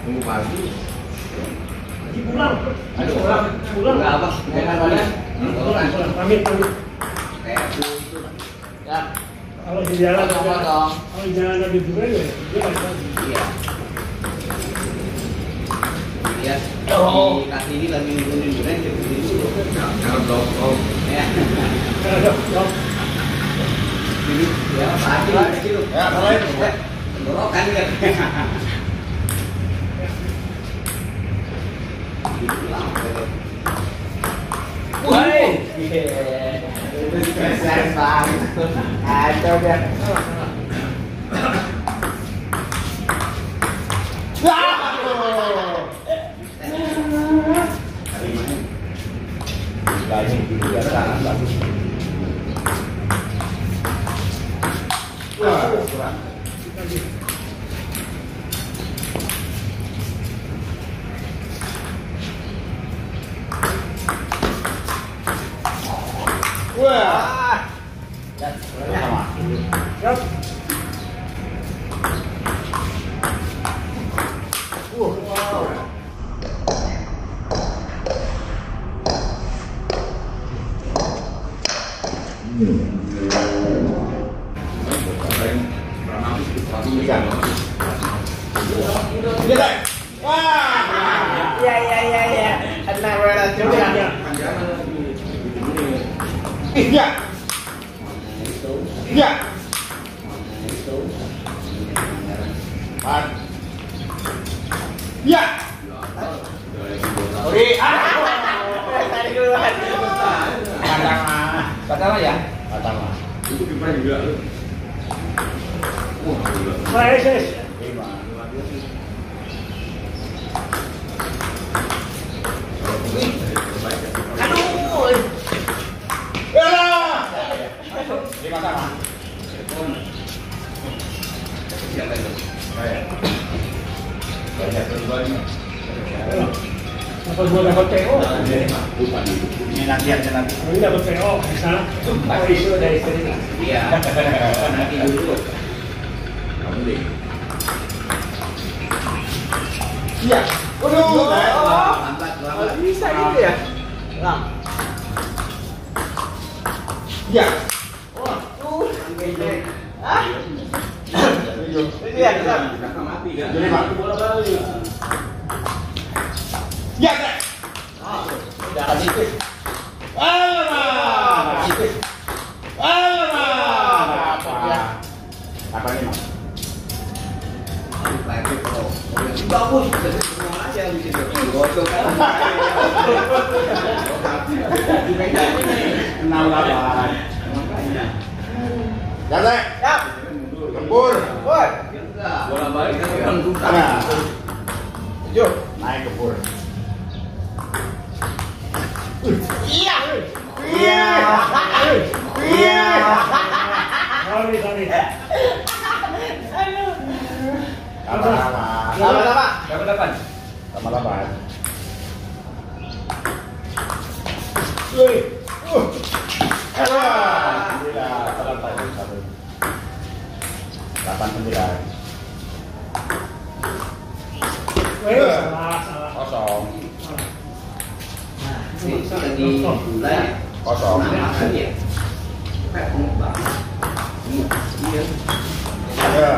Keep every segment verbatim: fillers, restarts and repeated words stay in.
Tunggu pagi. Lagi pulang. Aduh, pulang. Pulang. Enggak apa? Jangan mana? Pulang, pulang. Pamit, pamit. Kayak itu. Ya. Kalau di jalan Potong, ada- potong. kalau di jalan ada liburan ya, dia balik lagi. Iya. Lihat Oh. di kaki ini lagi nurunin duren jadi dulu. Jangan blok. Ya. Ada, dok. Ini ya pagi lagi dulu. Ya, mulai. Dorok kan ya. Woi. Besar banget. Ada deh. Lagi dia tangan bagus. Wah, kurang. Wah. Ya, sama. Siap. Uh. Ya ya ya ya. Kena berat juga. Ya. Iya. Iya. Pan. Iya. Oke. Tadi duluan. Pertama. Pertama ya? Pertama. Itu gimana juga lu? Wah, gila. Saya, saya. Lima. Aduh. Yalah. Lima sama. Siapa itu? Saya. Banyak keduanya. Apa gua dapat P O? Ini nanti aja nanti. Ini dapat P O, bisa. Oh, isu dari istri. Iya. Nanti dulu. Kamu deh. Iya. Waduh. Lambat, lambat. Bisa gitu ya? Lam. Iya. Wah, tuh. Gede. Ah, Tujuh. ini ya, Lam. Kakak mati kan? Jadi Pak. Bola balik. Iya, Teh. Udah habis tuh. Alamak. Alamak. Apa? Apa ini, Mas? Lagi kalau bagus, jadi semua aja di situ. Gosok kan. Enam lawan. Makanya. Ya, Teh. Siap. Gempur. Woi. Bola balik kan orang tukar. Nah. Tujuh. Naik gempur. Iya. Iya. Iya. Sorry, sorry. Aduh. Sama-sama. Sama-sama. Dapat delapan. Sama-sama. Woi. Uh. Alhamdulillah. Delapan satu. Delapan sembilan. Woi, salah, salah. Kosong. Ini sudah dimulai. Kosong. Nama kali ya. Kayak ngomong banget. Iya. Ya.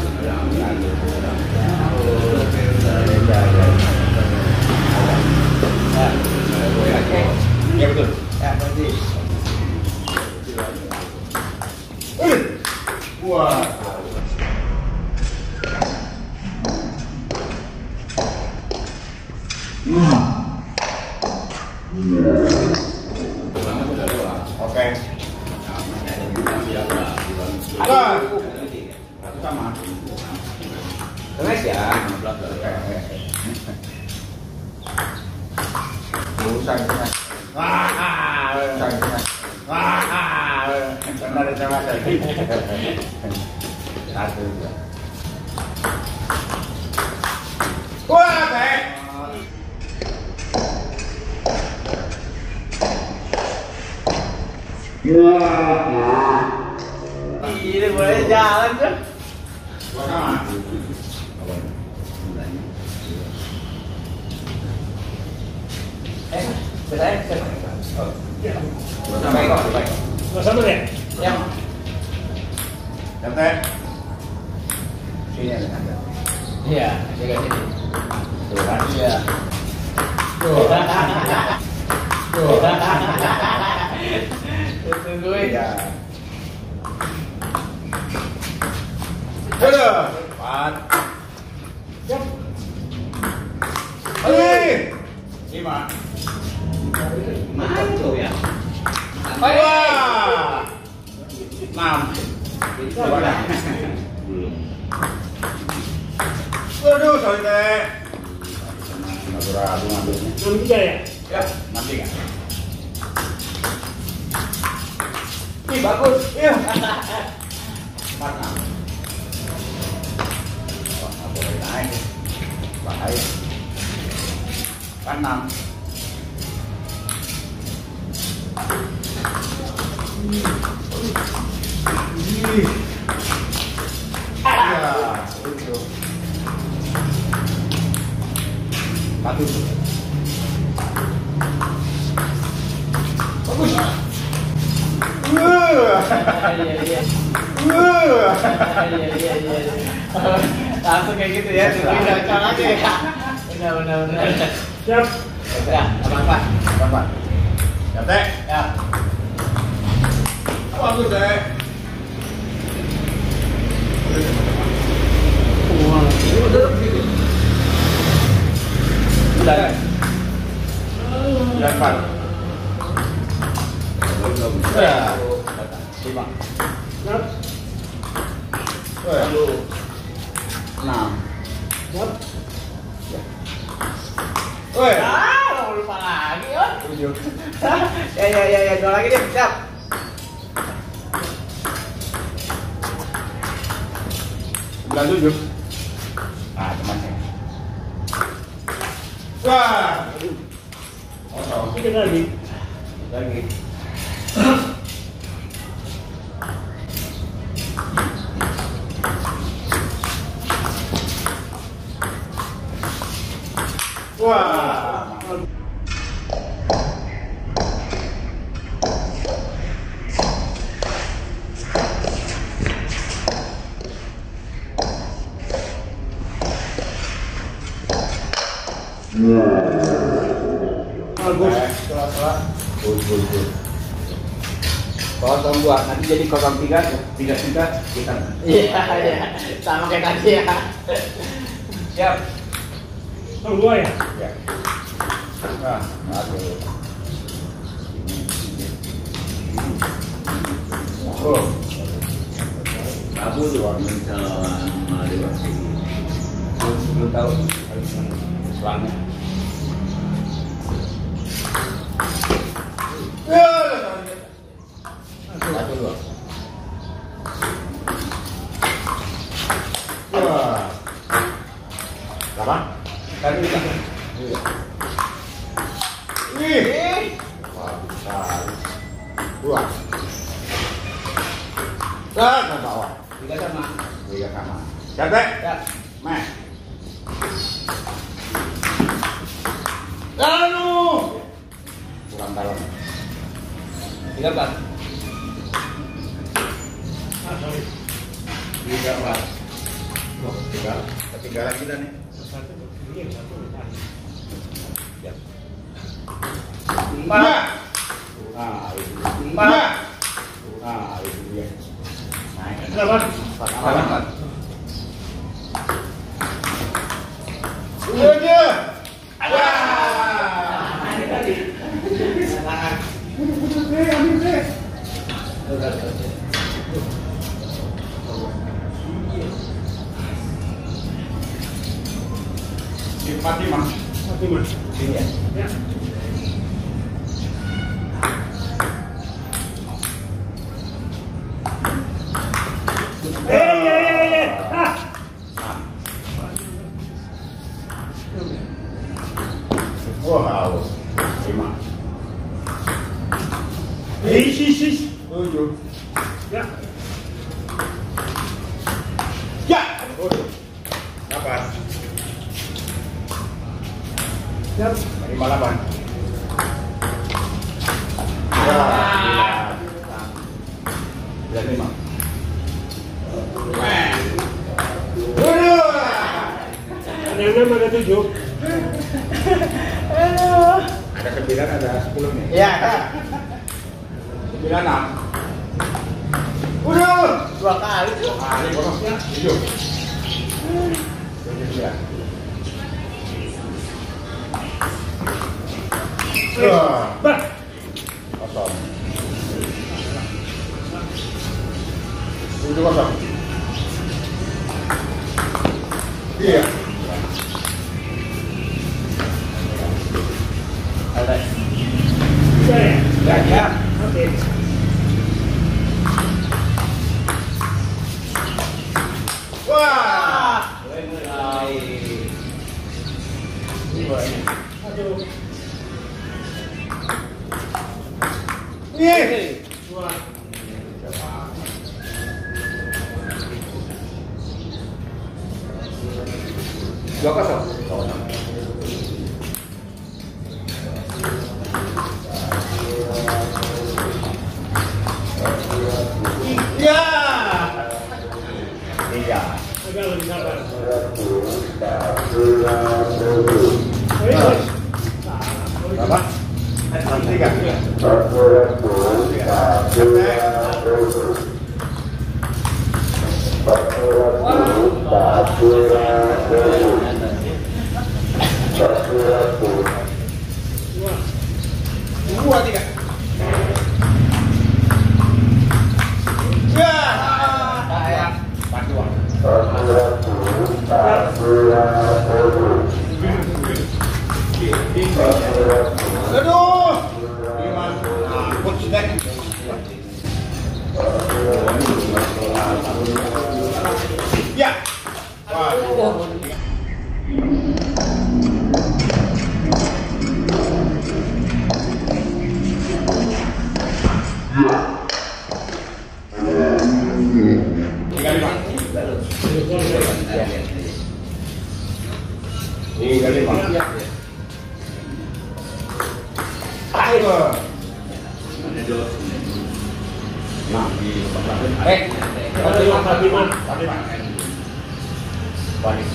Ya betul. Ya, berarti. Wah. Oke. Apa? Satu sama. Terus ya. Usang usang. Wah, usang usang. Wah, benar sama tadi. Satu. Wah, Teh. Ini boleh jalan tuh. Sama. Ya. Tuh. Tuh. Tungguin. Ya. Aduh. Empat. Siap. Aduh. Lima. Mana tuh ya? Wah. Enam. Belum. Aduh, sorry teh. Ragu ngambilnya. Enam tiga ya. Ya, nanti kan. Ih, bagus. Iya. Empat enam. Wah, nggak boleh naik. Bahaya. Empat enam. Ya, itu. Satu. Bagus. Uh. Iya, iya. Uh. Iya, iya, iya. Langsung kayak gitu ya. Tungguin cocok aja ya. Benar, benar, benar. Siap. Ya, apa-apa. Apa? Ya, Teh. Ya. Bagus, Teh. Udah. Ya, empat. Ya. Lima. Siap. Eh. Enam. Siap. Weh. Ah, lupa lagi, oh. Tujuh. Ya, ya, ya, ya, dua lagi deh, siap. Sembilan tujuh. Ah, temannya. Wah. Oh, Tiga lagi. lagi. Wah. Bagus. Salah-salah. Good, good, good. Kosong dua, nanti jadi kosong tiga. Tiga tiga kita. Iya, iya. Sama kayak tadi ya. Siap. Nomor dua ya. Ya. Nah, aduh. Oh. Kamu luar sama dewasa. Belum tahu. Selangnya. Ya, satu dua. Wah. Berapa? Satu tiga. Iya. Ih. Wah, besar. Dua. Dah, ke bawah. Tiga sama. Tiga sama. Siapa? Ya. Meh. Anu. Kurang dalam. Tiga empat. Ah, sorry. Tiga empat. Oh, tiga. Ketinggalan kita nih. Satu. Ini satu. Empat. Nah, itu. Empat. Nah, itu dia. Naik. Delapan. Empat. Empat. Udah dia. Wah. Ini tadi. Empat lima. Satu mas. Sini ya. Ya. Eh, ya, ya, ya. Ah. Wah, haus. Lima. Eh, sis, sis. Tujuh. Ya. Ya. Tujuh. Delapan. Siap. Lima delapan. Ya. Sembilan lima. Waduh. Ada yang enam, ada tujuh. Ada sembilan, ada sepuluh nih. Iya. Sembilan enam. Udah. Dua kali tuh. Ah, ini bonusnya tujuh. Tujuh sembilan. Bah. Kosong. Tujuh kosong. Iya. Ada. Saya. Ya, ya. Oke. Wah. Aduh. Nih. Dua. Dua kosong. Ya. Iya. Agak lebih sabar. Berapa? Tiga. Dua, tiga. Ya. Sayang. Empat dua. Aduh. Lima. Nah, coach deh. Ya. Wah. Tiga lima. Tiga lima. Ayo. Nah, eh, Empat lima, empat lima. empat lima. Balik.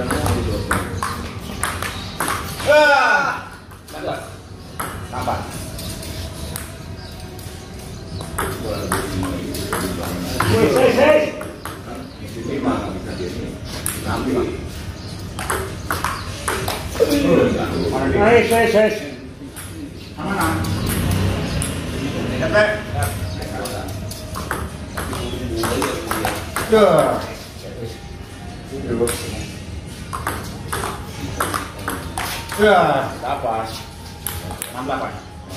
Ah. Tambah. Woi, saya, saya. Lima. Enam lima. Ayo, saya, saya. Sama enam. Cepet. Duh. Ya, dapat. Enam delapan.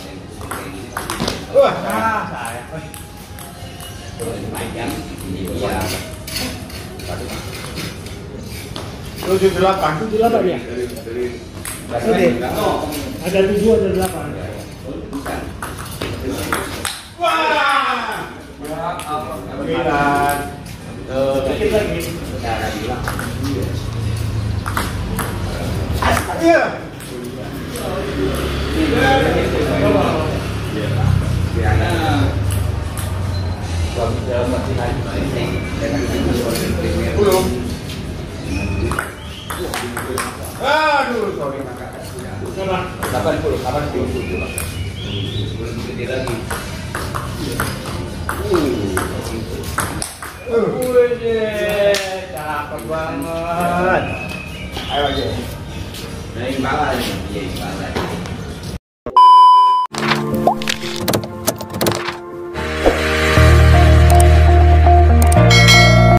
Wah, Ah, sayang. tujuh delapan. Tujuh delapan ya. Oke. Ada tujuh, ada delapan. Wah. Sembilan. Sedikit lagi. Iya. Belum. Aduh, sorry. Coba. delapan puluh, delapan puluh. Wih, cakep banget. Ayo aja. Nah, ini malah ini, iya, malah.